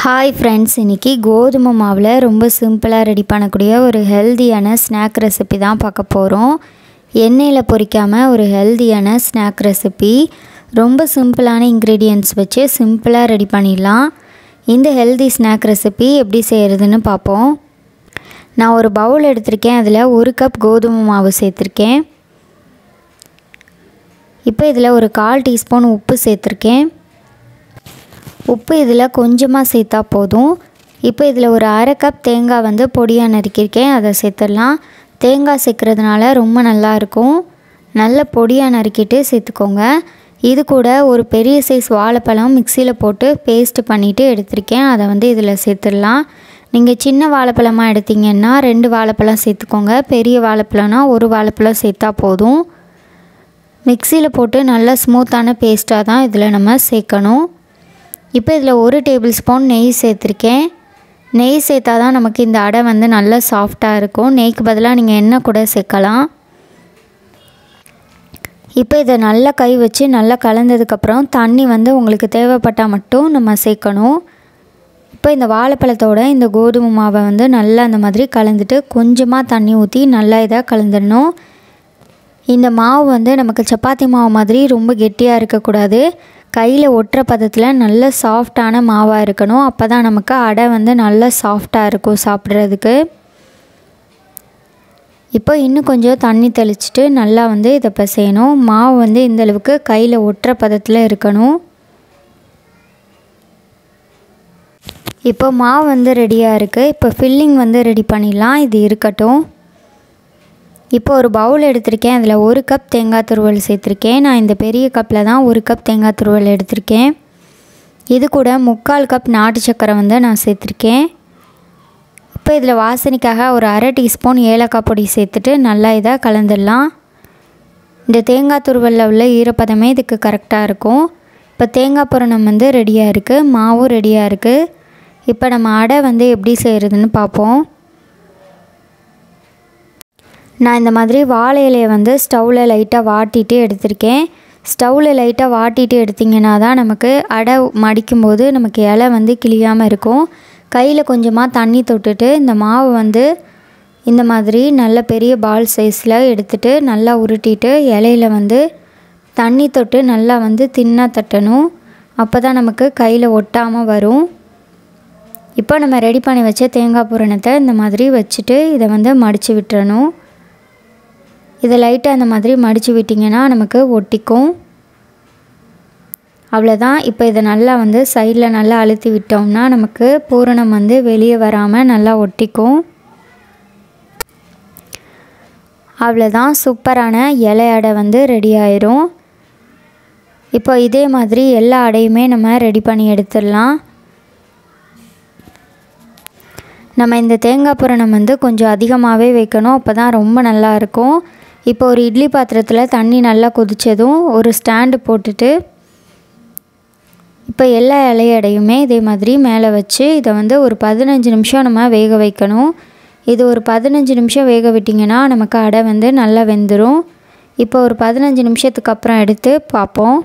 Hi friends, இன்றைக்கி கோதுமை மாவில் ரொம்ப சிம்பிளாக ரெடி பண்ணக்கூடிய ஒரு ஹெல்தியான ஸ்நாக் ரெசிபி தான் பார்க்க போகிறோம். எண்ணெயில் பொரிக்காமல் ஒரு ஹெல்தியான ஸ்நாக் ரெசிபி, ரொம்ப சிம்பிளான இன்க்ரீடியன்ட்ஸ் வச்சு சிம்பிளாக ரெடி பண்ணிடலாம். இந்த ஹெல்தி ஸ்நாக் ரெசிபி எப்படி செய்கிறதுன்னு பார்ப்போம். நான் ஒரு பவுல் எடுத்திருக்கேன், அதில் 1 கப் கோதுமை மாவு சேர்த்துருக்கேன். இப்போ இதில் ஒரு 1/4 டீஸ்பூன் உப்பு சேர்த்துருக்கேன். உப்பு இதில் கொஞ்சமாக சேர்த்தா போதும். இப்போ இதில் ஒரு 1/2 கப் தேங்காய் பொடியாக நறுக்கியிருக்கேன், அதை சேர்த்துடலாம். தேங்காய் சேர்க்குறதுனால ரொம்ப நல்லாயிருக்கும். நல்ல பொடியாக நறுக்கிட்டு சேர்த்துக்கோங்க. இது கூட ஒரு பெரிய சைஸ் வாழைப்பழம் மிக்சியில் போட்டு பேஸ்ட் பண்ணிவிட்டு எடுத்திருக்கேன், அதை இதில் சேர்த்துடலாம். நீங்கள் சின்ன வாழைப்பழமாக எடுத்திங்கன்னா 2 வாழைப்பழம் சேர்த்துக்கோங்க. பெரிய வாழைப்பழம்னா 1 வாழைப்பழம் சேர்த்தா போதும். மிக்சியில் போட்டு நல்லா ஸ்மூத்தான பேஸ்ட்டாக தான் இதில் நம்ம சேர்க்கணும். இப்போ இதில் 1 டேபிள் ஸ்பூன் நெய் சேர்த்துருக்கேன். நெய் சேர்த்தா தான் நமக்கு இந்த அடை நல்லா சாஃப்டாக இருக்கும். நெய்க்கு பதிலாக நீங்கள் எண்ணெய் கூட சேர்க்கலாம். இப்போ இதை நல்லா கை வச்சு நல்லா கலந்ததுக்கப்புறம் தண்ணி உங்களுக்கு தேவைப்பட்டால் மட்டும் நம்ம சேர்க்கணும். இப்போ இந்த வாழைப்பழத்தோட இந்த கோதுமை மாவை நல்லா அந்த மாதிரி கலந்துட்டு கொஞ்சமாக தண்ணி ஊற்றி நல்லா இதாக கலந்துடணும். இந்த மாவு நமக்கு சப்பாத்தி மாவு மாதிரி ரொம்ப கெட்டியாக இருக்கக்கூடாது. கையில் ஒட்டுற பதத்தில் நல்ல சாஃப்டான மாவாக இருக்கணும். அப்போ தான் நமக்கு அடை நல்லா சாஃப்டாக இருக்கும் சாப்பிட்றதுக்கு. இப்போ இன்னும் கொஞ்சம் தண்ணி தெளிச்சிட்டு நல்லா இதை பிசையணும். மாவு இந்தளவுக்கு கையில் ஒட்டுற பதத்தில் இருக்கணும். இப்போ மாவு ரெடியாக இருக்குது. இப்போ ஃபில்லிங் ரெடி பண்ணிடலாம். இது இருக்கட்டும். இப்போ ஒரு பவுல் எடுத்திருக்கேன், அதில் 1 கப் தேங்காய் துருவல் சேர்த்துருக்கேன். நான் இந்த பெரிய கப்பில் தான் 1 கப் தேங்காய் துருவல் எடுத்திருக்கேன். இது கூட 3/4 கப் நாட்டு சக்கரை நான் சேர்த்துருக்கேன். இப்போ இதில் வாசனைக்காக ஒரு 1/2 டீஸ்பூன் ஏலக்காய் பொடி சேர்த்துட்டு நல்லா இதை கலந்துடலாம். இந்த தேங்காய் துருவலில் உள்ள ஈரப்பதமே இதுக்கு கரெக்டாக இருக்கும். இப்போ தேங்காய் பூரணம் ரெடியாக இருக்குது, மாவும் ரெடியாக இருக்குது. இப்போ நம்ம அடை எப்படி செய்கிறதுன்னு பார்ப்போம். நான் இந்த மாதிரி வாழை இலையை ஸ்டவ்வில் லைட்டாக வாட்டிட்டு எடுத்திருக்கேன். ஸ்டவ்வில் லைட்டாக வாட்டிட்டு எடுத்திங்கன்னா தான் நமக்கு அடை மடிக்கும்போது நமக்கு இலை கிளியாமல் இருக்கும். கையில் கொஞ்சமாக தண்ணி தொட்டுட்டு இந்த மாவு இந்த மாதிரி நல்ல பெரிய பால் சைஸில் எடுத்துகிட்டு நல்லா உருட்டிட்டு இலையில் தண்ணி தொட்டு நல்லா தின்னாக தட்டணும். அப்போ தான் நமக்கு கையில் ஒட்டாமல் வரும். இப்போ நம்ம ரெடி பண்ணி வச்ச தேங்காய் பூரணத்தை இந்த மாதிரி வச்சுட்டு இதை மடித்து விட்டுறணும். இதை லைட்டாக அந்த மாதிரி மடித்து விட்டிங்கன்னா நமக்கு ஒட்டிக்கும். அவ்வளோதான். இப்போ இதை நல்லா சைடில் நல்லா அழுத்தி விட்டோம்னா நமக்கு பூரணம் வெளியே வராமல் நல்லா ஒட்டிக்கும். அவ்வளோதான், சூப்பரான இலை அடை ரெடி ஆயிரும். இப்போ இதே மாதிரி எல்லா அடையுமே நம்ம ரெடி பண்ணி எடுத்துடலாம். நம்ம இந்த தேங்காய் பூரணம் கொஞ்சம் அதிகமாகவே வைக்கணும், அப்போ தான் ரொம்ப நல்லாயிருக்கும். இப்போ ஒரு இட்லி பாத்திரத்தில் தண்ணி நல்லா கொதித்ததும் ஒரு ஸ்டாண்டு போட்டுட்டு இப்போ எல்லா இலையடையுமே இதே மாதிரி மேலே வச்சு இதை ஒரு 15 நிமிஷம் நம்ம வேக வைக்கணும். இது ஒரு 15 நிமிஷம் வேக விட்டிங்கன்னா நமக்கு அடை நல்லா வெந்துடும். இப்போ ஒரு 15 நிமிஷத்துக்கு அப்புறம் எடுத்து பார்ப்போம்.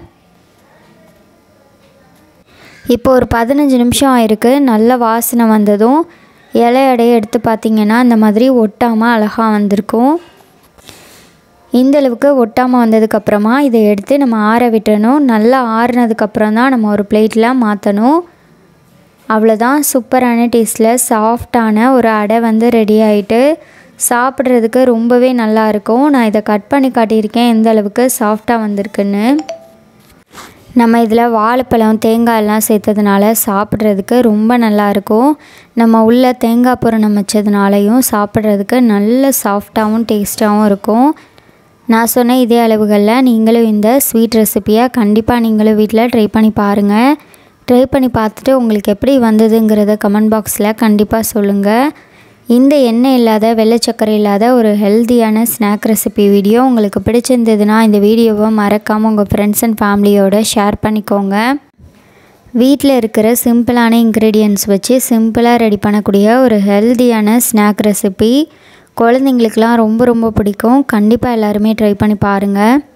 இப்போ ஒரு 15 நிமிஷம் ஆயிருக்கு. நல்ல வாசனை வந்ததும் இலை அடையை எடுத்து பார்த்திங்கன்னா இந்த மாதிரி ஒட்டாமல் அழகாக வந்திருக்கும். இந்தளவுக்கு ஒட்டாமல் வந்ததுக்கப்புறமா இதை எடுத்து நம்ம ஆற விட்டுறணும். நல்லா ஆறுனதுக்கப்புறம் தான் நம்ம ஒரு பிளேட்டில் மாற்றணும். அவ்வளோதான், சூப்பரான டேஸ்ட்டில் சாஃப்டான ஒரு அடை ரெடி ஆகிட்டு சாப்பிட்றதுக்கு ரொம்பவே நல்லாயிருக்கும். நான் இதை கட் பண்ணி காட்டியிருக்கேன் எந்த அளவுக்கு சாஃப்டாக வந்திருக்குன்னு. நம்ம இதில் வாழைப்பழம் தேங்காய் எல்லாம் சேர்த்ததுனால சாப்பிட்றதுக்கு ரொம்ப நல்லாயிருக்கும். நம்ம உள்ள தேங்காய் பூரணம் வச்சதுனாலையும் சாப்பிட்றதுக்கு நல்ல சாஃப்டாகவும் டேஸ்ட்டாகவும் இருக்கும். நான் சொன்ன இதே அளவுகளில் நீங்களும் இந்த ஸ்வீட் ரெசிப்பியை கண்டிப்பாக நீங்களும் வீட்டில் ட்ரை பண்ணி பாருங்கள். ட்ரை பண்ணி பார்த்துட்டு உங்களுக்கு எப்படி வந்ததுங்கிறத கமெண்ட் பாக்ஸில் கண்டிப்பாக சொல்லுங்கள். இந்த எண்ணெய் இல்லாத வெள்ளை சர்க்கரை இல்லாத ஒரு ஹெல்த்தியான ஸ்நாக் ரெசிபி வீடியோ உங்களுக்கு பிடிச்சிருந்ததுன்னா இந்த வீடியோவை மறக்காமல் உங்கள் ஃப்ரெண்ட்ஸ் அண்ட் ஃபேமிலியோடு ஷேர் பண்ணிக்கோங்க. வீட்டில் இருக்கிற சிம்பிளான இன்க்ரீடியன்ட்ஸ் வச்சு சிம்பிளாக ரெடி பண்ணக்கூடிய ஒரு ஹெல்த்தியான ஸ்நாக் ரெசிபி குழந்தைங்களுக்கெலாம் ரொம்ப ரொம்ப பிடிக்கும். கண்டிப்பாக எல்லாருமே ட்ரை பண்ணி பாருங்கள்.